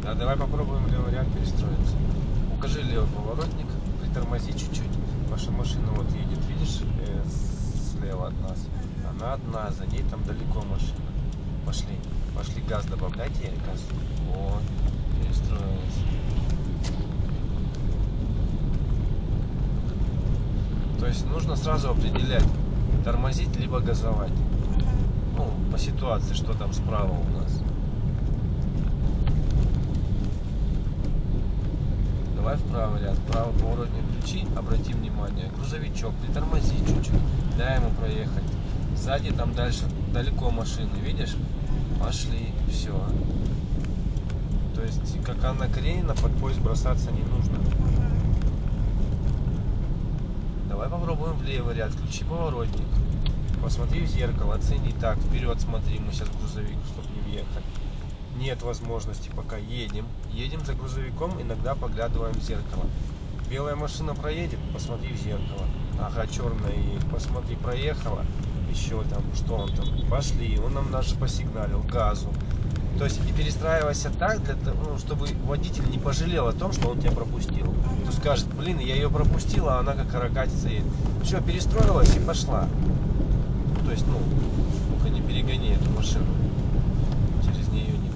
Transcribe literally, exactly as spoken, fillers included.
Да, давай попробуем левый вариант перестроиться. Укажи левый поворотник, притормози чуть-чуть. Ваша машина вот едет, видишь, э, слева от нас. Она одна, за ней там далеко машина. Пошли, пошли газ добавляйте, газ. О, перестроилась. То есть нужно сразу определять, тормозить либо газовать. Ну, по ситуации, что там справа у нас. Давай в правый ряд, правый поворотник включи, обрати внимание, грузовичок, притормози чуть-чуть, дай ему проехать. Сзади там дальше далеко машины, видишь? Пошли, все. То есть, как она накренена, под поезд бросаться не нужно. Давай попробуем в левый ряд, включи поворотник. Посмотри в зеркало, оцени. Так, вперед смотри, мы сейчас грузовик, чтобы не въехать. Нет возможности, пока едем. Едем за грузовиком, иногда поглядываем в зеркало. Белая машина проедет, посмотри в зеркало. Ага, черная едет, посмотри, проехала. Еще там, что он там, пошли. Он нам даже посигналил, газу. То есть и перестраивайся так, для того, ну, чтобы водитель не пожалел о том, что он тебя пропустил. То скажет, блин, я ее пропустила, а она как каракатица едет. Все, перестроилась и пошла. То есть, ну, только не перегони эту машину. Через нее не